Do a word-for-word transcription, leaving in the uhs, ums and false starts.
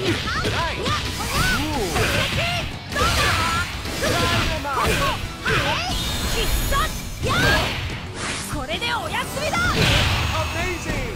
これでお休みだ。 Amazing!